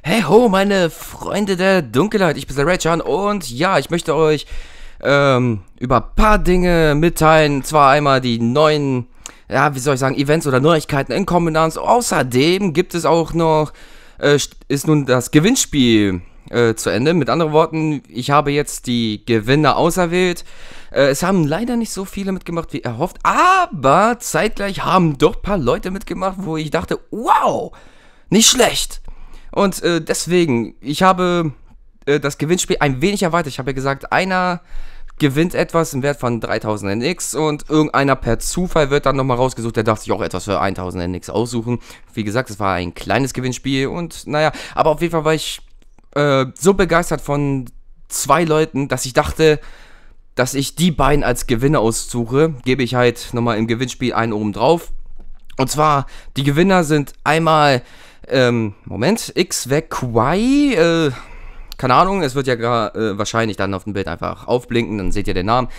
Hey ho, meine Freunde der Dunkelheit, ich bin der Raychan und ja, ich möchte euch über ein paar Dinge mitteilen. Zwar einmal die neuen, ja, wie soll ich sagen, Events oder Neuigkeiten in Common. Außerdem gibt es auch noch, ist nun das Gewinnspiel zu Ende. Mit anderen Worten, ich habe jetzt die Gewinner auserwählt. Es haben leider nicht so viele mitgemacht wie erhofft, aber zeitgleich haben doch ein paar Leute mitgemacht, wo ich dachte, wow, nicht schlecht. Und deswegen, ich habe das Gewinnspiel ein wenig erweitert. Ich habe ja gesagt, einer gewinnt etwas im Wert von 3000 NX und irgendeiner per Zufall wird dann nochmal rausgesucht, der darf sich auch etwas für 1000 NX aussuchen. Wie gesagt, es war ein kleines Gewinnspiel und naja, aber auf jeden Fall war ich so begeistert von zwei Leuten, dass ich dachte, dass ich die beiden als Gewinner aussuche. Gebe ich halt nochmal im Gewinnspiel einen oben drauf. Und zwar, die Gewinner sind einmal, Moment, Xwegkwai, keine Ahnung, es wird ja wahrscheinlich dann auf dem Bild einfach aufblinken, dann seht ihr den Namen.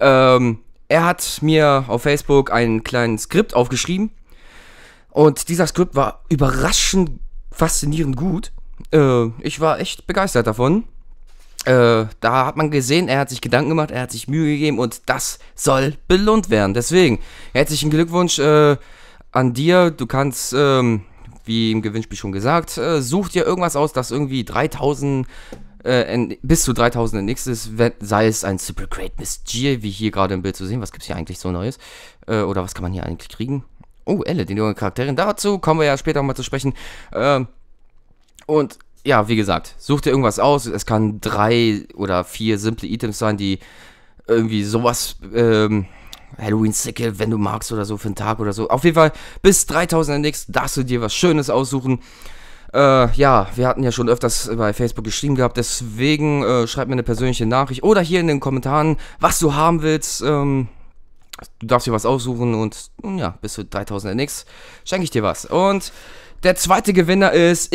Er hat mir auf Facebook ein kleines Skript aufgeschrieben und dieser Skript war überraschend faszinierend gut. Ich war echt begeistert davon. Da hat man gesehen, er hat sich Gedanken gemacht, er hat sich Mühe gegeben und das soll belohnt werden. Deswegen, herzlichen Glückwunsch an dir. Du kannst, wie im Gewinnspiel schon gesagt, such dir irgendwas aus, das irgendwie 3000, bis zu 3000 NX ist, sei es ein Super Great Miss G, wie hier gerade im Bild zu sehen. Was gibt es hier eigentlich so Neues? Oder was kann man hier eigentlich kriegen? Oh, Elle, die neue Charakterin. Dazu kommen wir ja später mal zu sprechen. Und ja, wie gesagt, such dir irgendwas aus. Es kann 3 oder 4 simple Items sein, die irgendwie sowas, Halloween-Sickle, wenn du magst oder so, für einen Tag oder so. Auf jeden Fall, bis 3000 NX darfst du dir was Schönes aussuchen. Ja, wir hatten ja schon öfters bei Facebook geschrieben gehabt, deswegen schreib mir eine persönliche Nachricht oder hier in den Kommentaren, was du haben willst. Du darfst dir was aussuchen und ja, bis zu 3000 NX schenke ich dir was. Und der zweite Gewinner ist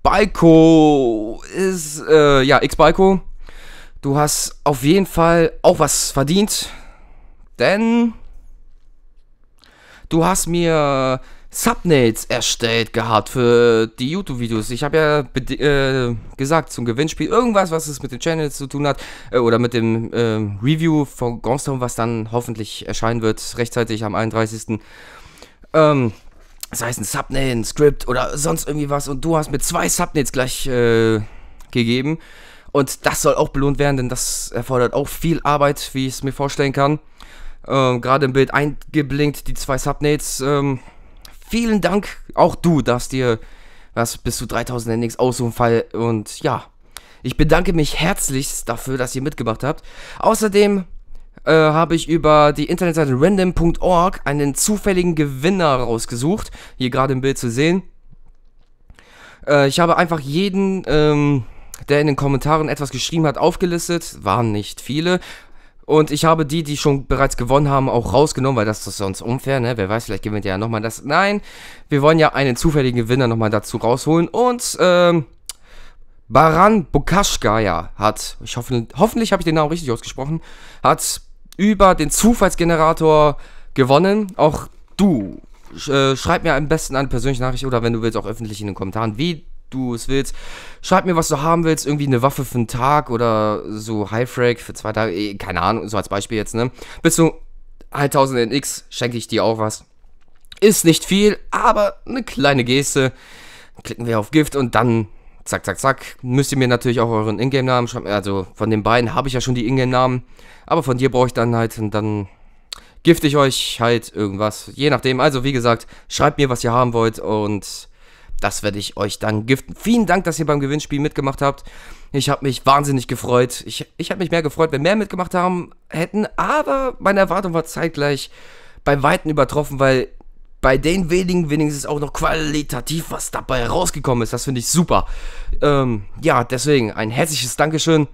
Xbalco. Xbalco, du hast auf jeden Fall auch was verdient. Denn du hast mir Thumbnails erstellt gehabt für die YouTube-Videos. Ich habe ja gesagt zum Gewinnspiel irgendwas, was es mit den Channels zu tun hat. Oder mit dem Review von Ghost, was dann hoffentlich erscheinen wird, rechtzeitig am 31. Das heißt ein Thumbnail, ein Skript oder sonst irgendwie was. Und du hast mir 2 Thumbnails gleich gegeben. Und das soll auch belohnt werden, denn das erfordert auch viel Arbeit, wie ich es mir vorstellen kann. Gerade im Bild eingeblinkt, die 2 Thumbnails. Vielen Dank. Auch du darfst dir was bis zu 3000 NX aussuchen. Und ja, ich bedanke mich herzlichst dafür, dass ihr mitgemacht habt. Außerdem habe ich über die Internetseite random.org einen zufälligen Gewinner rausgesucht. Hier gerade im Bild zu sehen. Ich habe einfach jeden, der in den Kommentaren etwas geschrieben hat, aufgelistet. Waren nicht viele. Und ich habe die schon bereits gewonnen haben, auch rausgenommen, weil das ist sonst unfair, ne? Wer weiß, vielleicht gewinnt ja nochmal das. Nein, wir wollen ja einen zufälligen Gewinner nochmal dazu rausholen. Und, Baran Bukashka, ja, hat, hoffentlich habe ich den Namen richtig ausgesprochen, hat über den Zufallsgenerator gewonnen. Auch du, schreib mir am besten eine persönliche Nachricht oder wenn du willst auch öffentlich in den Kommentaren, wie du es willst. Schreib mir, was du haben willst, irgendwie eine Waffe für einen Tag oder so Highfrag für 2 Tage, keine Ahnung, so als Beispiel jetzt, ne. Bis zu 1000 NX schenke ich dir auch was. Ist nicht viel, aber eine kleine Geste. Klicken wir auf Gift und dann zack, zack, zack. Müsst ihr mir natürlich auch euren Ingame-Namen schreiben. Also von den beiden habe ich ja schon die Ingame-Namen. Aber von dir brauche ich dann halt und dann gifte ich euch halt irgendwas. Je nachdem. Also wie gesagt, schreibt mir, was ihr haben wollt und das werde ich euch dann giften. Vielen Dank, dass ihr beim Gewinnspiel mitgemacht habt. Ich habe mich wahnsinnig gefreut. Ich habe mich mehr gefreut, wenn mehr mitgemacht hätten. Aber meine Erwartung war zeitgleich bei Weitem übertroffen, weil bei den wenigen wenigstens auch noch qualitativ was dabei rausgekommen ist. Das finde ich super. Ja, deswegen ein herzliches Dankeschön.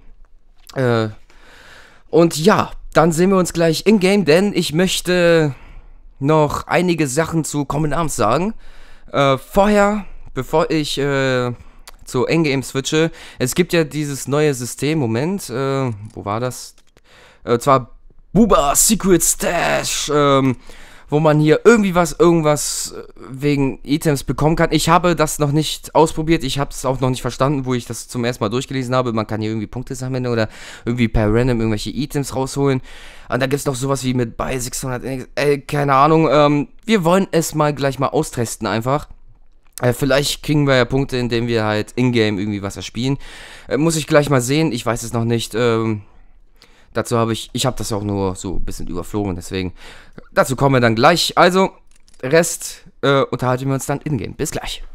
Und ja, dann sehen wir uns gleich in-game, denn ich möchte noch einige Sachen zu Common Arms sagen. Vorher, bevor ich zu Endgame switche, es gibt ja dieses neue System, Moment, wo war das? Zwar Buba Secret Stash, wo man hier irgendwas wegen Items bekommen kann. Ich habe das noch nicht ausprobiert, ich habe es auch noch nicht verstanden, wo ich das zum ersten Mal durchgelesen habe. Man kann hier irgendwie Punkte sammeln oder irgendwie per Random irgendwelche Items rausholen. Und da gibt es noch sowas wie mit bei 600, keine Ahnung. Wir wollen es mal gleich mal austesten einfach. Vielleicht kriegen wir ja Punkte, indem wir halt in-game irgendwie was erspielen. Muss ich gleich mal sehen, ich weiß es noch nicht. Dazu habe ich habe das auch nur so ein bisschen überflogen, deswegen, dazu kommen wir dann gleich. Also, Rest unterhalten wir uns dann in-game. Bis gleich.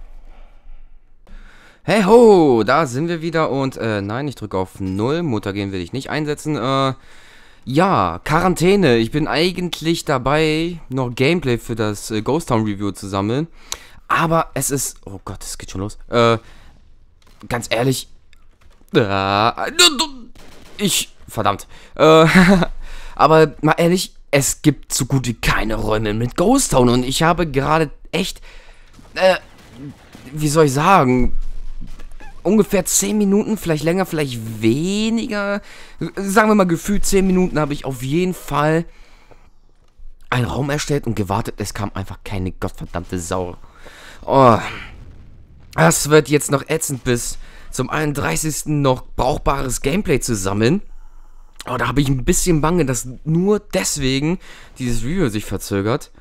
Hey ho, da sind wir wieder und, nein, ich drücke auf 0, Mutagen will ich nicht einsetzen, ja, Quarantäne, ich bin eigentlich dabei, noch Gameplay für das Ghost Town Review zu sammeln, aber es ist, oh Gott, es geht schon los, ganz ehrlich, verdammt. Aber mal ehrlich, es gibt so gut wie keine Räume mit Ghost Town und ich habe gerade echt, wie soll ich sagen, ungefähr 10 Minuten, vielleicht länger, vielleicht weniger, sagen wir mal gefühlt 10 Minuten habe ich auf jeden Fall einen Raum erstellt und gewartet, es kam einfach keine gottverdammte Sau. Oh, das wird jetzt noch ätzend, bis zum 31. noch brauchbares Gameplay zu sammeln. Oh, da habe ich ein bisschen Bange, dass nur deswegen dieses Review sich verzögert.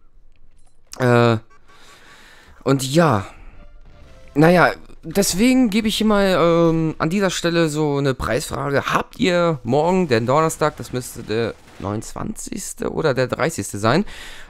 Und ja. Naja, deswegen gebe ich hier mal an dieser Stelle so eine Preisfrage. Habt ihr morgen, den Donnerstag, das müsste der 29. oder der 30. sein.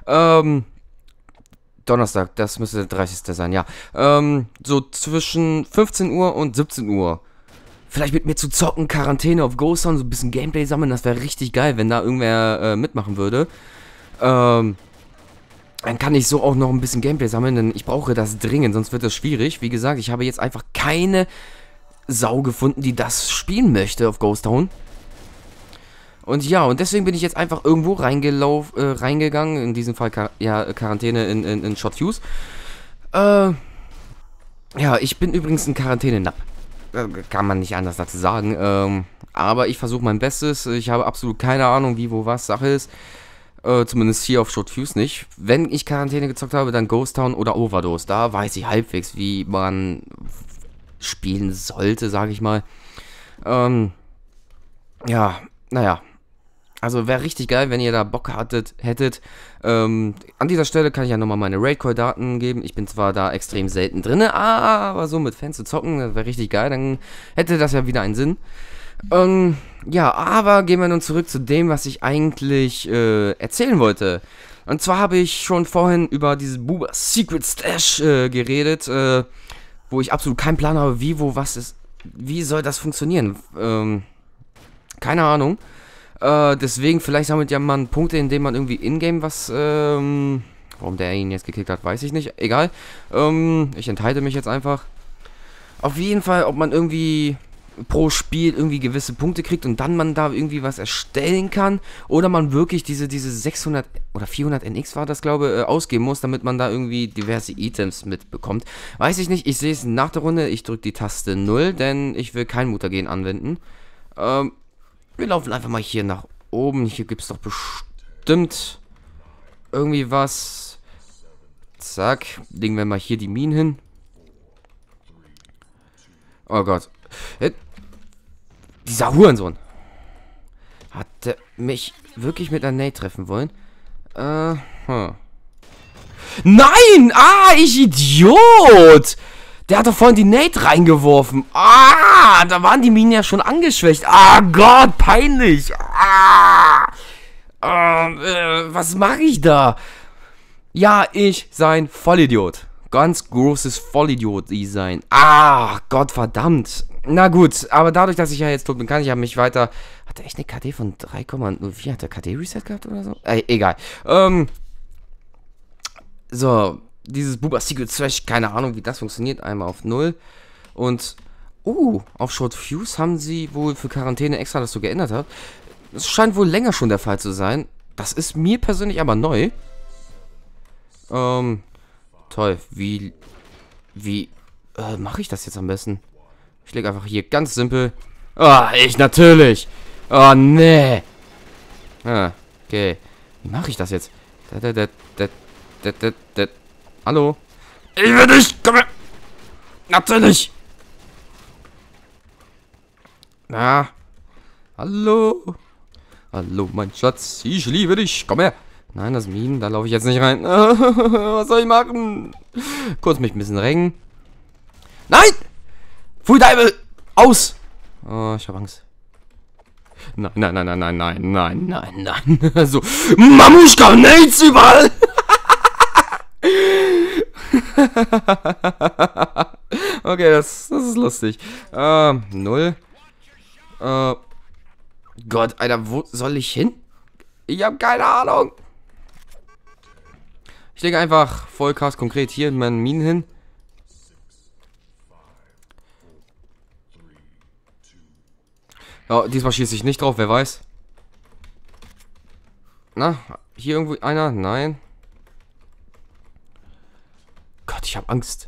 Donnerstag, das müsste der 30. sein, ja. So zwischen 15 Uhr und 17 Uhr. Vielleicht mit mir zu zocken, Quarantäne auf Ghost Town, so ein bisschen Gameplay sammeln, das wäre richtig geil, wenn da irgendwer mitmachen würde. Dann kann ich so auch noch ein bisschen Gameplay sammeln, denn ich brauche das dringend, sonst wird das schwierig. Wie gesagt, ich habe jetzt einfach keine Sau gefunden, die das spielen möchte auf Ghost Town. Und ja, und deswegen bin ich jetzt einfach irgendwo reingegangen, in diesem Fall Quarantäne in Short Fuse. Ja, ich bin übrigens in Quarantäne-Napp. Kann man nicht anders dazu sagen, aber ich versuche mein Bestes. Ich habe absolut keine Ahnung, wie, wo, was Sache ist. Zumindest hier auf Short Fuse nicht. Wenn ich Quarantäne gezockt habe, dann Ghost Town oder Overdose. Da weiß ich halbwegs, wie man spielen sollte, sage ich mal. Ja, naja. Also wäre richtig geil, wenn ihr da Bock hättet. An dieser Stelle kann ich ja nochmal meine Raid-Call-Daten geben. Ich bin zwar da extrem selten drin, aber so mit Fans zu zocken, das wäre richtig geil. Dann hätte das ja wieder einen Sinn. Ja, aber gehen wir nun zurück zu dem, was ich eigentlich erzählen wollte. Und zwar habe ich schon vorhin über dieses Booba Secret Stash geredet, wo ich absolut keinen Plan habe, wie, wo, was ist. Wie soll das funktionieren? Keine Ahnung. Deswegen, vielleicht sammelt ja man Punkte, indem man irgendwie in-game was, warum der ihn jetzt gekickt hat, weiß ich nicht. Egal. Ich enthalte mich jetzt einfach. Auf jeden Fall, ob man irgendwie pro Spiel irgendwie gewisse Punkte kriegt und dann man da irgendwie was erstellen kann. Oder man wirklich diese 600 oder 400 NX war das, glaube ich, ausgeben muss, damit man da irgendwie diverse Items mitbekommt. Weiß ich nicht, ich sehe es nach der Runde. Ich drücke die Taste 0, denn ich will kein Mutagen anwenden. Wir laufen einfach mal hier nach oben. Hier gibt es doch bestimmt irgendwie was. Zack. Legen wir mal hier die Minen hin. Oh Gott. Dieser Hurensohn. Hat der mich wirklich mit einer Nade treffen wollen? Nein! Ah, ich Idiot! Der hat doch vorhin die Nade reingeworfen. Ah, da waren die Minen ja schon angeschwächt. Ah, Gott, peinlich. Was mache ich da? Ja, ich sein Vollidiot. Ganz großes Vollidiot-Sein. Ah, Gott verdammt. Na gut, aber dadurch, dass ich ja jetzt tot bin, kann ich ja mich weiter... Hat er echt eine KD von 3,04? Hat er KD-Reset gehabt oder so? Egal. So... Dieses Booba Secret Stash, keine Ahnung, wie das funktioniert. Einmal auf 0. Und, auf Short Fuse haben sie wohl für Quarantäne extra das so geändert hat. Das scheint wohl länger schon der Fall zu sein. Das ist mir persönlich aber neu. Toll. Wie mache ich das jetzt am besten? Ich lege einfach hier ganz simpel. Ich natürlich. Oh, nee. Okay. Wie mache ich das jetzt? Hallo? Ich will dich! Komm her! Natürlich! Na? Hallo? Hallo, mein Schatz. Ich liebe dich. Komm her. Nein, das Minen, da laufe ich jetzt nicht rein. Was soll ich machen? Kurz mich ein bisschen rengen. Nein! Pfui Deibel! Aus! Oh, ich habe Angst. Nein, nein, nein, nein, nein, nein, nein, nein, nein. So, Mamuschka, nichts überall! Okay, das ist lustig. 0. Gott, Alter, wo soll ich hin? Ich habe keine Ahnung. Ich lege einfach vollcast konkret hier in meinen Minen hin. Ja, diesmal schieße ich nicht drauf, wer weiß. Na, hier irgendwo einer? Nein. Gott, ich habe Angst.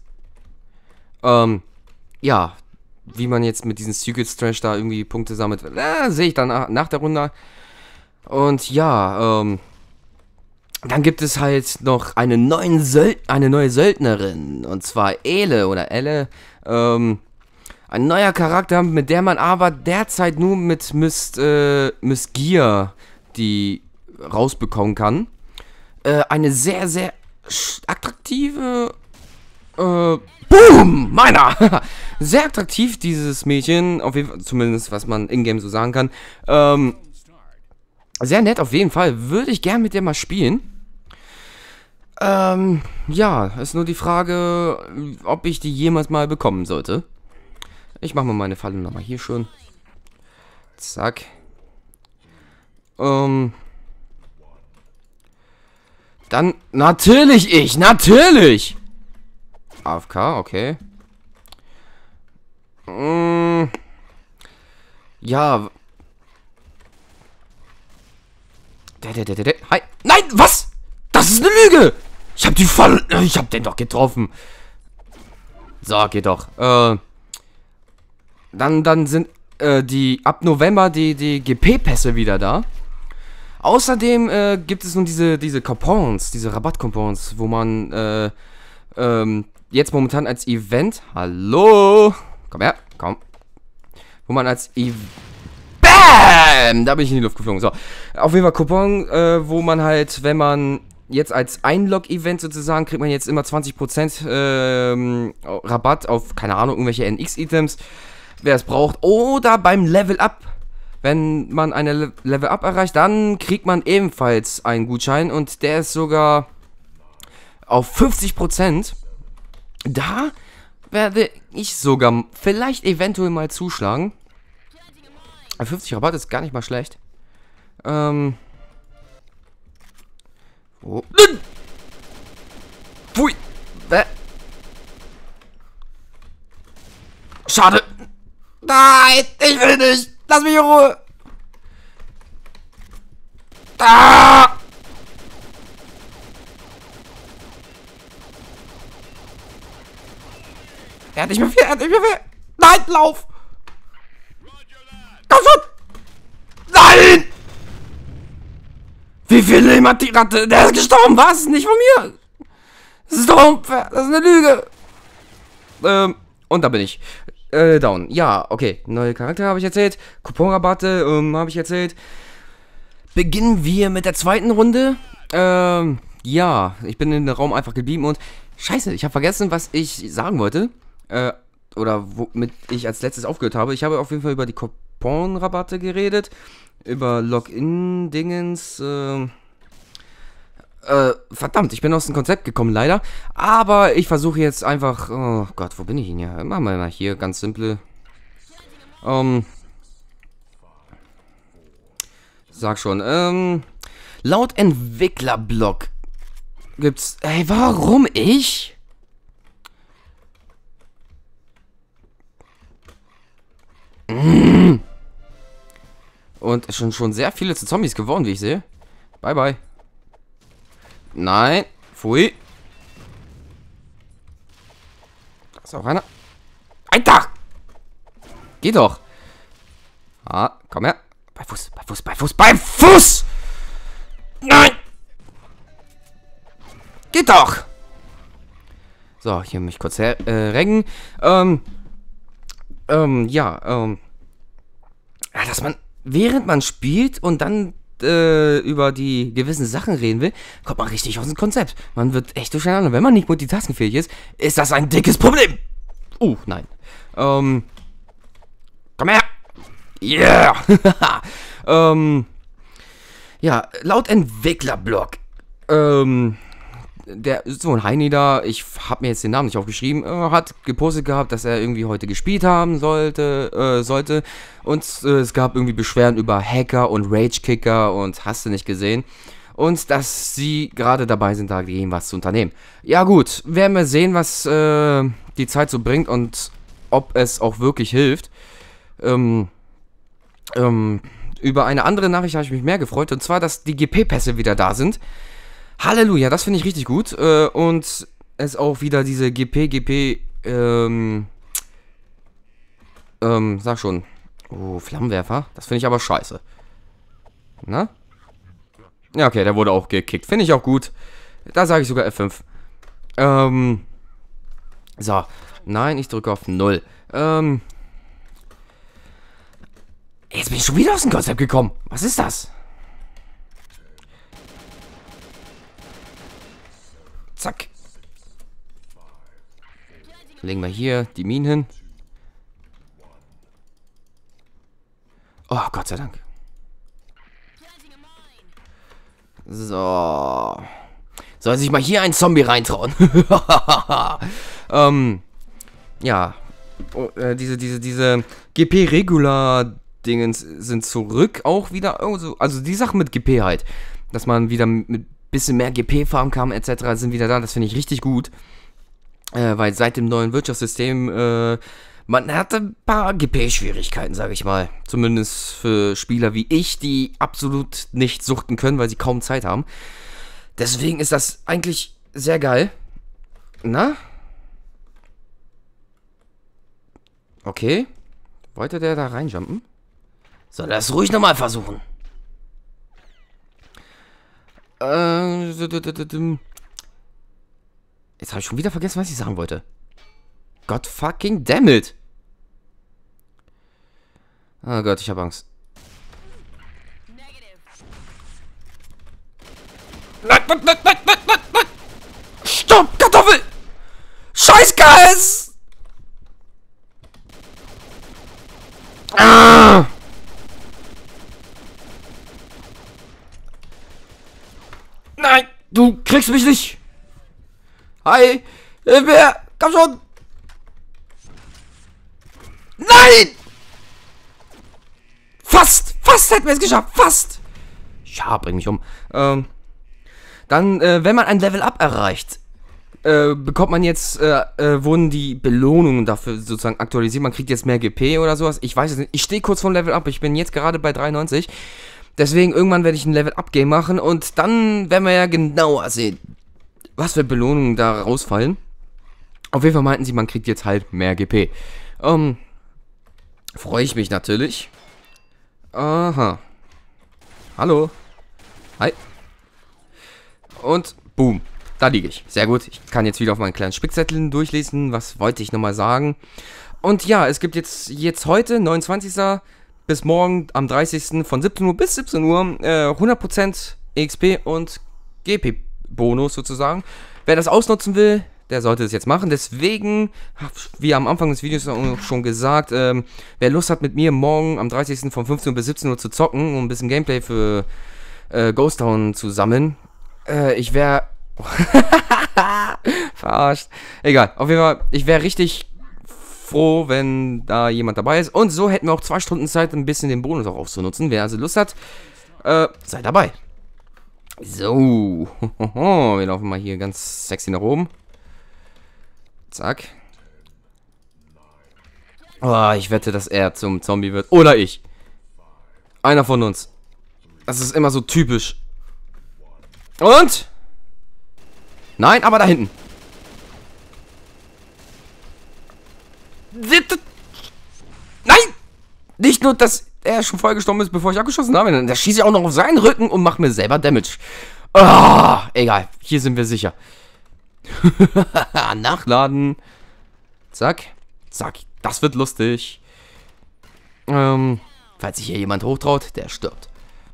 Ja, wie man jetzt mit diesem Secret Strange da irgendwie Punkte sammelt, sehe ich dann nach der Runde. Und ja, dann gibt es halt noch eine neue Söldnerin. Und zwar Ele oder Elle. Ein neuer Charakter, mit der man aber derzeit nur mit Miss Gear die rausbekommen kann. Eine sehr, sehr attraktive... Boom! Meiner! Sehr attraktiv, dieses Mädchen. Auf jeden Fall, zumindest, was man in-game so sagen kann. Sehr nett, auf jeden Fall. Würde ich gern mit der mal spielen. Ja, ist nur die Frage, ob ich die jemals mal bekommen sollte. Ich mache mal meine Falle nochmal hier schon. Zack. Dann natürlich natürlich! AFK, okay. Ja. Hi. Nein, was? Das ist eine Lüge! Ich hab den doch getroffen. So, geht doch. Dann sind ab November die GP-Pässe wieder da. Außerdem gibt es nun diese Coupons, diese Rabatt-Coupons, wo man jetzt momentan als Event... Hallo? Komm her, komm. Wo man als BAM! Da bin ich in die Luft geflogen. So, auf jeden Fall Coupon, wo man halt, wenn man jetzt als Einlog-Event sozusagen, kriegt man jetzt immer 20% Rabatt auf, keine Ahnung, irgendwelche NX-Items, wer es braucht. Oder beim Level-Up. Wenn man eine Level-Up erreicht, dann kriegt man ebenfalls einen Gutschein und der ist sogar auf 50%. Da werde ich sogar vielleicht eventuell mal zuschlagen. 50 Rabatt ist gar nicht mal schlecht. Oh. Pfui. Schade. Nein, ich will nicht. Lass mich in Ruhe. Ah! Er hat nicht mehr viel, Nein, lauf! Komm schon! Nein! Wie viel Leben hat die Ratte? Der ist gestorben, was? Nicht von mir! Das ist doch unfair, das ist eine Lüge! Und da bin ich. Down. Ja, okay. Neue Charakter habe ich erzählt. Couponrabatte habe ich erzählt. Beginnen wir mit der zweiten Runde. Ja, ich bin in den Raum einfach geblieben und... Scheiße, ich habe vergessen, was ich sagen wollte. Oder womit ich als letztes aufgehört habe. Ich habe auf jeden Fall über die Couponrabatte geredet. Über Login-Dingens. Verdammt, ich bin aus dem Konzept gekommen, leider. Aber ich versuche jetzt einfach... Oh Gott, wo bin ich denn hier? Machen wir mal hier, ganz simple. Sag schon, laut Entwicklerblog gibt's... Ey, warum ich? Und schon sehr viele zu Zombies geworden, wie ich sehe. Bye, bye. Nein. Pfui. Da ist auch einer. Alter! Geh doch. Ah, komm her. Bei Fuß, bei Fuß, bei Fuß, bei Fuß! Nein! Geht doch! So, hier mich kurz reggen. Ja, dass man, während man spielt und dann über die gewissen Sachen reden will, kommt man richtig aus dem Konzept. Man wird echt durcheinander. Wenn man nicht multitaskingfähig ist das ein dickes Problem. Nein. Komm her! Yeah! Ja, laut Entwicklerblog, der so ein Heini da, ich habe mir jetzt den Namen nicht aufgeschrieben, hat gepostet gehabt, dass er irgendwie heute gespielt haben sollte und es gab irgendwie Beschwerden über Hacker und Rage-Kicker und hast du nicht gesehen und dass sie gerade dabei sind, dagegen was zu unternehmen. Ja gut, werden wir sehen, was die Zeit so bringt und ob es auch wirklich hilft. Über eine andere Nachricht habe ich mich mehr gefreut, und zwar, dass die GP-Pässe wieder da sind. Halleluja, das finde ich richtig gut. Und es auch wieder diese sag schon. Oh, Flammenwerfer. Das finde ich aber scheiße. Na? Ja, okay, der wurde auch gekickt. Finde ich auch gut. Da sage ich sogar F5. So. Nein, ich drücke auf 0. Jetzt bin ich schon wieder aus dem Konzept gekommen. Was ist das? Zack. Legen wir hier die Minen hin. Oh, Gott sei Dank. So. Soll sich mal hier ein Zombie reintrauen? Ja. Oh, diese GP-Regular-Dingens sind zurück auch wieder. Also die Sachen mit GP halt. Dass man wieder mit bisschen mehr GP farmen kann, etc. sind wieder da. Das finde ich richtig gut. Weil seit dem neuen Wirtschaftssystem, man hatte ein paar GP-Schwierigkeiten, sage ich mal. Zumindest für Spieler wie ich, die absolut nicht suchten können, weil sie kaum Zeit haben. Deswegen ist das eigentlich sehr geil. Na? Okay. Wollte der da reinjumpen? Soll er es ruhig nochmal versuchen? Jetzt habe ich schon wieder vergessen, was ich sagen wollte. God fucking damn it. Oh Gott, ich habe Angst. Nein, nein, nein, nein, nein, nein, nein. Stopp, Kartoffel! Scheißgas! Ah! Nein, du kriegst mich nicht. Hi, wer? Komm schon. Nein! Fast hätten wir es geschafft, fast. Ja, bring mich um. Dann, wenn man ein Level-Up erreicht, bekommt man jetzt, wurden die Belohnungen dafür sozusagen aktualisiert. Man kriegt jetzt mehr GP oder sowas. Ich weiß es nicht. Ich stehe kurz vorm Level-Up. Ich bin jetzt gerade bei 93. Deswegen, irgendwann werde ich ein Level-Up-Game machen. Und dann werden wir ja genauer sehen, was für Belohnungen da rausfallen. Auf jeden Fall meinten sie, man kriegt jetzt halt mehr GP. Freue ich mich natürlich. Aha. Hallo. Hi. Und boom. Da liege ich. Sehr gut. Ich kann jetzt wieder auf meinen kleinen Spickzettel durchlesen. Was wollte ich nochmal sagen? Und ja, es gibt jetzt heute, 29. bis morgen am 30. von 17 Uhr bis 17 Uhr 100% EXP und GP-Bonus sozusagen. Wer das ausnutzen will, der sollte es jetzt machen. Deswegen, wie am Anfang des Videos schon gesagt, wer Lust hat mit mir morgen am 30. von 15 Uhr bis 17 Uhr zu zocken, um ein bisschen Gameplay für Ghost Town zu sammeln, ich wäre... Verarscht. Egal, auf jeden Fall, ich wäre richtig froh, wenn da jemand dabei ist. Und so hätten wir auch 2 Stunden Zeit, ein bisschen den Bonus auch aufzunutzen. Wer also Lust hat, seid dabei. So, wir laufen mal hier ganz sexy nach oben. Zack. Oh, ich wette, dass er zum Zombie wird. Oder ich. Einer von uns. Das ist immer so typisch. Und? Nein, aber da hinten. Nein! Nicht nur, dass er schon voll gestorben ist, bevor ich abgeschossen habe. Da schieße ich auch noch auf seinen Rücken und mache mir selber Damage. Oh, egal. Hier sind wir sicher. Nachladen. Zack. Zack. Das wird lustig. Falls sich hier jemand hochtraut, der stirbt.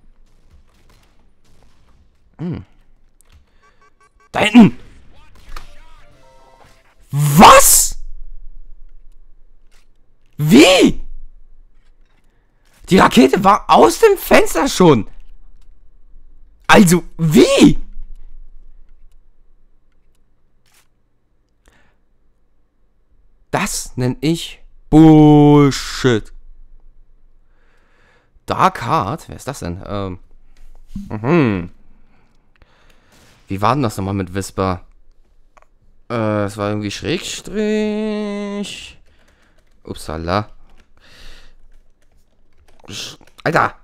Da hinten! Was? Wie? Die Rakete war aus dem Fenster schon. Also, wie? Das nenne ich Bullshit. Dark Heart? Wer ist das denn? Wie war denn das nochmal mit Whisper? Es war irgendwie Schrägstrich. Upsala. Alter.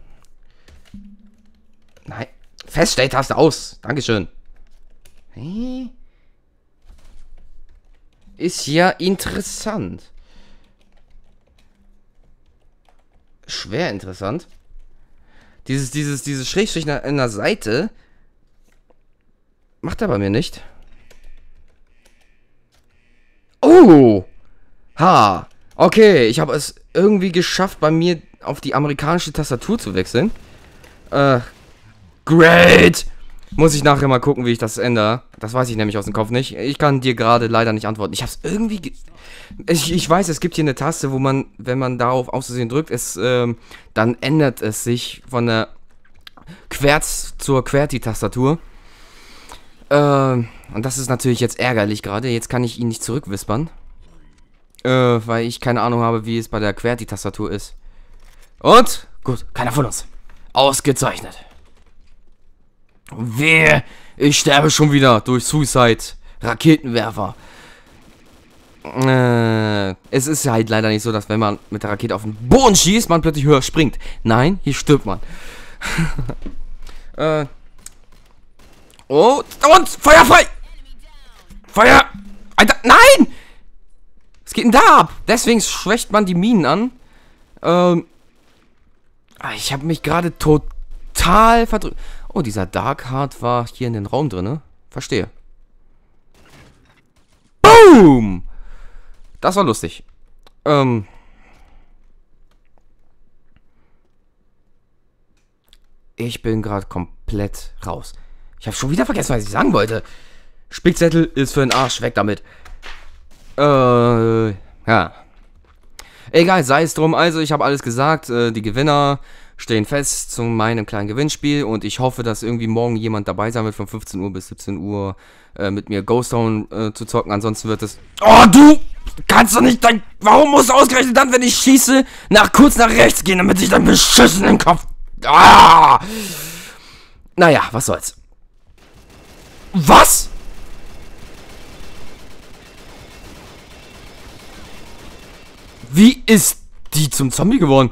Nein. Feststelltaste aus. Dankeschön. Hey. Ist ja interessant. Schwer interessant. Dieses Schrägstrich in der Seite macht er bei mir nicht. Oh! Ha! Okay, ich habe es irgendwie geschafft, bei mir auf die amerikanische Tastatur zu wechseln. Great! Muss ich nachher mal gucken, wie ich das ändere. Das weiß ich nämlich aus dem Kopf nicht. Ich kann dir gerade leider nicht antworten. Ich hab's irgendwie... Ich weiß, es gibt hier eine Taste, wo man, wenn man darauf auszusehen drückt, dann ändert es sich von der Querz zur QWERTY-Tastatur. Und das ist natürlich jetzt ärgerlich gerade. Jetzt kann ich ihn nicht zurückwispern. Weil ich keine Ahnung habe, wie es bei der QWERTY-Tastatur ist. Und? Gut, keiner von uns. Ausgezeichnet. Wehe, ich sterbe schon wieder durch Suicide Raketenwerfer. Es ist halt leider nicht so, dass wenn man mit der Rakete auf den Boden schießt, man plötzlich höher springt. Nein, hier stirbt man. Oh, und Feuer frei! Feuer! Alter, nein! Was geht denn da ab? Deswegen schwächt man die Minen an. Ich habe mich gerade total verdrückt. Oh, dieser Dark Heart war hier in den Raum drin, ne? Verstehe. Boom! Das war lustig. Ich bin gerade komplett raus. Ich habe schon wieder vergessen, was ich sagen wollte. Spickzettel ist für den Arsch. Weg damit. Ja. Egal, sei es drum. Also, ich habe alles gesagt. Die Gewinner stehen fest zu meinem kleinen Gewinnspiel. Und ich hoffe, dass irgendwie morgen jemand dabei sein wird von 15 Uhr bis 17 Uhr mit mir Ghost Town zu zocken. Ansonsten wird es... Oh, du kannst doch nicht... Warum musst du ausgerechnet dann, wenn ich schieße, kurz nach rechts gehen, damit ich deinen beschissenen Kopf... Ah! Naja, was soll's. Was? Wie ist die zum Zombie geworden?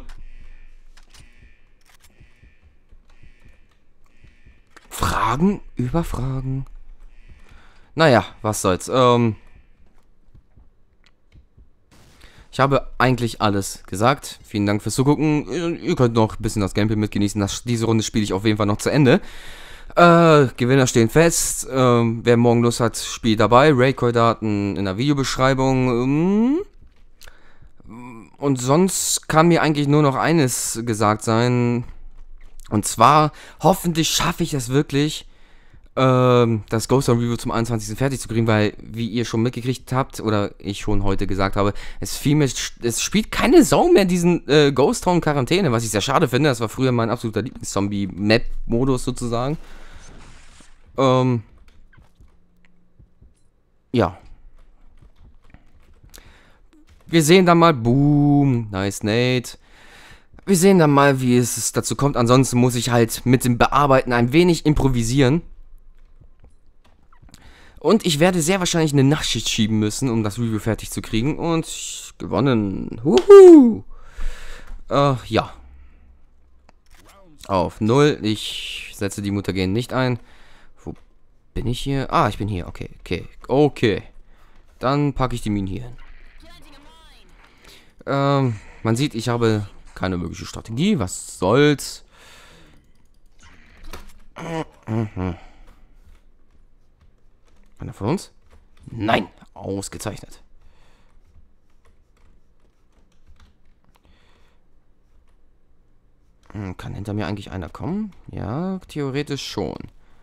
Fragen über Fragen. Naja, was soll's. Ich habe eigentlich alles gesagt. Vielen Dank fürs Zugucken. Ihr könnt noch ein bisschen das Gameplay mitgenießen. Diese Runde spiele ich auf jeden Fall noch zu Ende. Gewinner stehen fest. Wer morgen Lust hat, spielt dabei. Raid-Koordinaten in der Videobeschreibung. Und sonst kann mir eigentlich nur noch eines gesagt sein. Und zwar, hoffentlich schaffe ich es wirklich, das Ghost Town Review zum 21. fertig zu kriegen, weil, wie ihr schon mitgekriegt habt, oder ich schon heute gesagt habe, es spielt keine Sau mehr diesen Ghost Town Quarantäne, was ich sehr schade finde. Das war früher mein absoluter Lieblings-Zombie-Map-Modus sozusagen. Ja. Wir sehen dann mal, boom, nice Nate. Wir sehen dann mal, wie es dazu kommt. Ansonsten muss ich halt mit dem Bearbeiten ein wenig improvisieren. Und ich werde sehr wahrscheinlich eine Nachtschicht schieben müssen, um das Review fertig zu kriegen. Und gewonnen. Huhu. Ja. Auf 0. Ich setze die Mutagen nicht ein. Wo bin ich hier? Ah, ich bin hier. Okay. Dann packe ich die Minen hier hin. Man sieht, ich habe keine mögliche Strategie. Was soll's? Einer von uns? Nein. Ausgezeichnet. Kann hinter mir eigentlich einer kommen? Ja, theoretisch schon.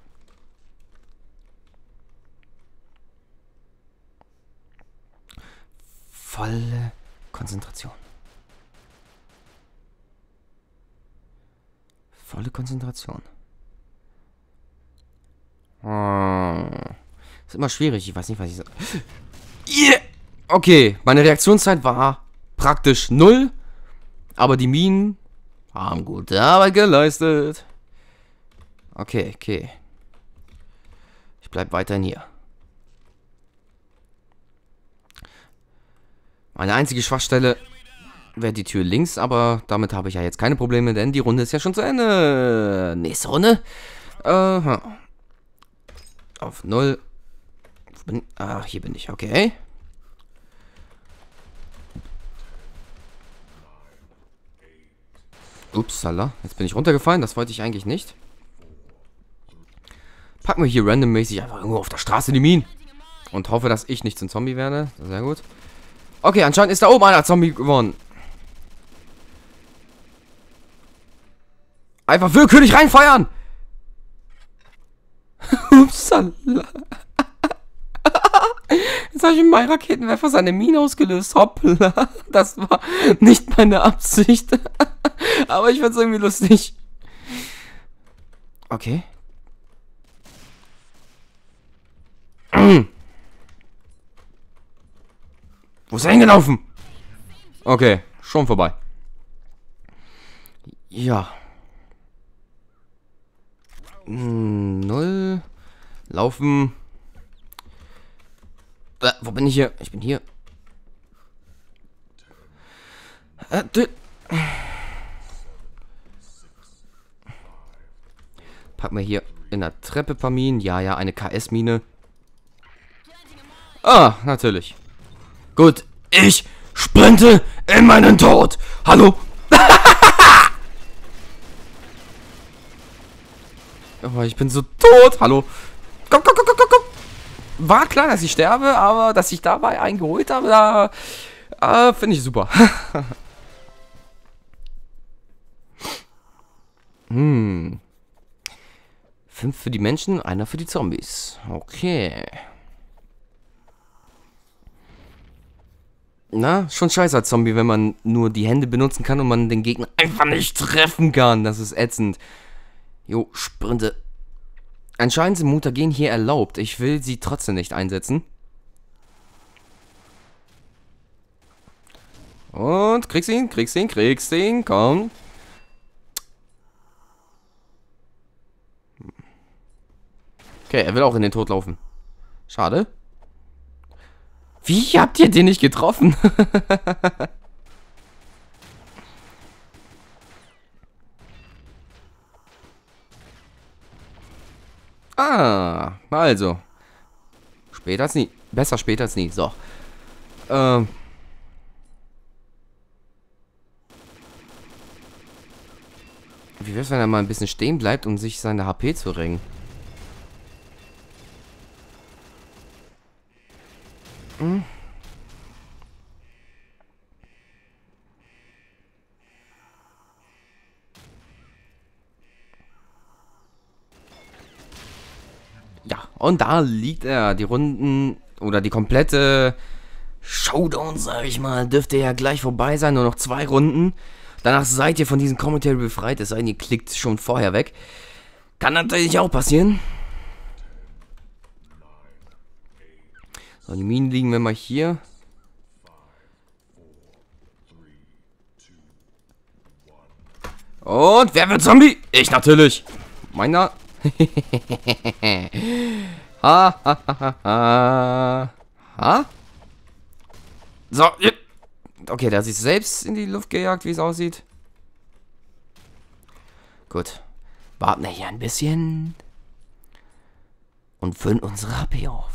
Volle Konzentration. Volle Konzentration. Ist immer schwierig. Ich weiß nicht, was ich sage. Yeah! Okay, meine Reaktionszeit war praktisch 0. Aber die Minen haben gute Arbeit geleistet. Okay, okay. Ich bleib weiterhin hier. Meine einzige Schwachstelle wäre die Tür links, aber damit habe ich ja jetzt keine Probleme, denn die Runde ist ja schon zu Ende. Nächste Runde. Auf 0. Ah, hier bin ich, okay. Upsala, jetzt bin ich runtergefallen, das wollte ich eigentlich nicht. Packen wir hier randommäßig einfach irgendwo auf der Straße die Minen. Und hoffe, dass ich nicht zum Zombie werde. Sehr gut. Okay, anscheinend ist da oben einer Zombie geworden. Einfach willkürlich reinfeuern! Upsala. Jetzt habe ich mit meinem Raketenwerfer seine Mine ausgelöst. Hoppla. Das war nicht meine Absicht. Aber ich find's irgendwie lustig. Okay. Wo ist er hingelaufen? Okay, schon vorbei. Ja. 0. Laufen. Wo bin ich hier? Ich bin hier. Packen wir hier in der Treppe ein paar Minen. Ja, ja, eine KS-Mine. Ah, natürlich. Gut, ich sprinte in meinen Tod. Hallo? Oh, ich bin so tot. Hallo? Komm, komm, komm, komm, komm. War klar, dass ich sterbe, aber dass ich dabei einen geholt habe, da finde ich super. 5 für die Menschen, einer für die Zombies. Okay. Na, schon scheiße als Zombie, wenn man nur die Hände benutzen kann und man den Gegner einfach nicht treffen kann. Das ist ätzend. Jo, Sprinte. Anscheinend sind Mutagen hier erlaubt. Ich will sie trotzdem nicht einsetzen. Und kriegst ihn, kriegst ihn, kriegst ihn. Komm. Okay, er will auch in den Tod laufen. Schade. Wie habt ihr den nicht getroffen? Ah, also. Später als nie. Besser später als nie. So. Wie wär's, wenn er mal ein bisschen stehen bleibt, um sich seine HP zu ringen? Hm? Ja, und da liegt er. Die Runden oder die komplette Showdown, sag ich mal, dürfte ja gleich vorbei sein. Nur noch 2 Runden. Danach seid ihr von diesem Commentary befreit. Es sei denn, ihr klickt schon vorher weg. Kann natürlich auch passieren. So, die Minen liegen wir mal hier. Und wer wird Zombie? Ich natürlich. Meiner. Ha, ha, ha, ha, ha. So, okay, der hat sich selbst in die Luft gejagt, wie es aussieht. Gut. Warten wir hier ein bisschen. Und füllen unsere HP auf.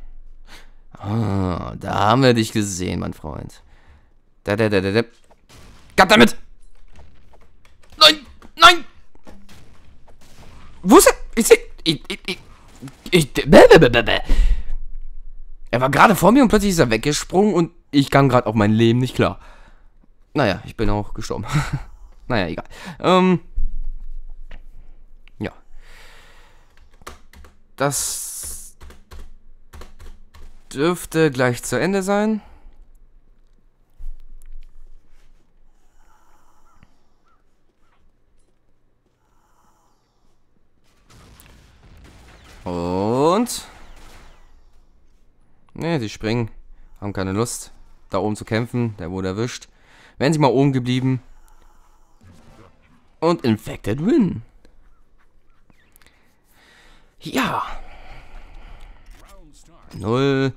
Ah, da haben wir dich gesehen, mein Freund. Gott damit! Nein! Nein! Wo ist er? Ich seh. Er war gerade vor mir und plötzlich ist er weggesprungen und ich kam gerade auf mein Leben nicht klar. Naja, ich bin auch gestorben. Naja, egal. Ja. Das dürfte gleich zu Ende sein. Und... Ne, sie springen. Haben keine Lust, da oben zu kämpfen. Der wurde erwischt. Wären sie mal oben geblieben. Und Infected win. Ja. 0.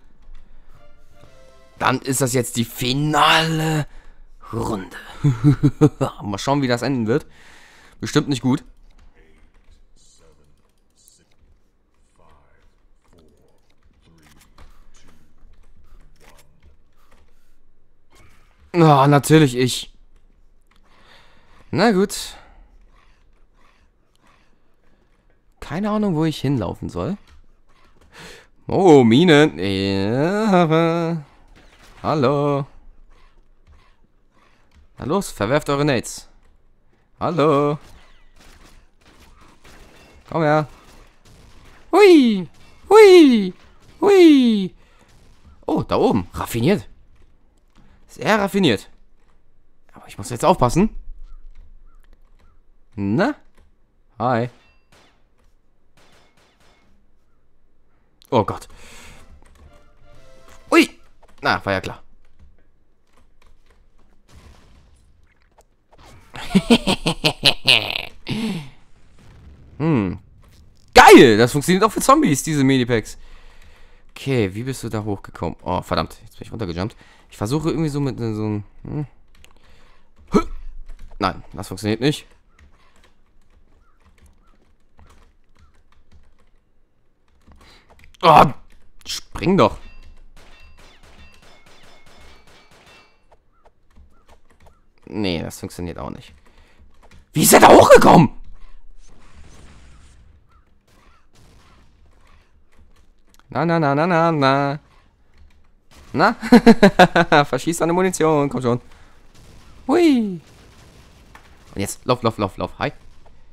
Dann ist das jetzt die finale Runde. Mal schauen, wie das enden wird. Bestimmt nicht gut. Oh, natürlich ich. Na gut. Keine Ahnung, wo ich hinlaufen soll. Oh, Minen. Ja. Hallo. Na los, verwerft eure Nades. Hallo. Komm her. Hui. Hui. Hui. Oh, da oben. Raffiniert. Sehr raffiniert. Aber ich muss jetzt aufpassen. Na? Hi. Oh Gott. Ui. Na, war ja klar. Geil! Das funktioniert auch für Zombies, diese Medipacks. Okay, wie bist du da hochgekommen? Oh, verdammt. Jetzt bin ich runtergejumpt. Ich versuche irgendwie so mit so einem... Nein, das funktioniert nicht. Oh, spring doch. Nee, das funktioniert auch nicht. Wie ist er da hochgekommen? Na, na, na, na, na, na. Na? Verschieß deine Munition, komm schon. Hui. Und jetzt, lauf, lauf, lauf, lauf. Hi.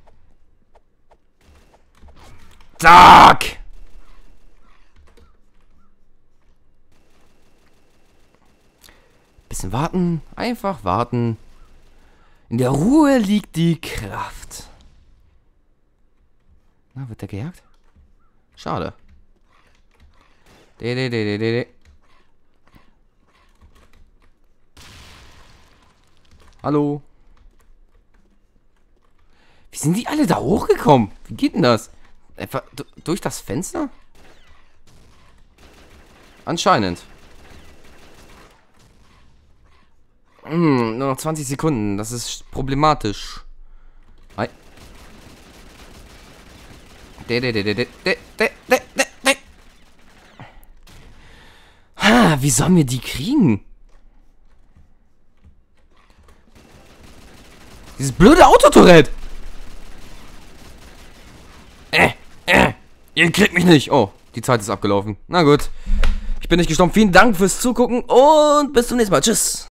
Zack! Bisschen warten, einfach warten. In der Ruhe liegt die Kraft. Na, wird der gejagt? Schade. Hallo. Wie sind die alle da hochgekommen? Wie geht denn das? Einfach durch das Fenster? Anscheinend. Nur noch 20 Sekunden. Das ist problematisch. Hi. Wie sollen wir die kriegen? Dieses blöde Autotourette. Ihr kriegt mich nicht. Oh, die Zeit ist abgelaufen. Na gut. Ich bin nicht gestorben. Vielen Dank fürs Zugucken und bis zum nächsten Mal. Tschüss.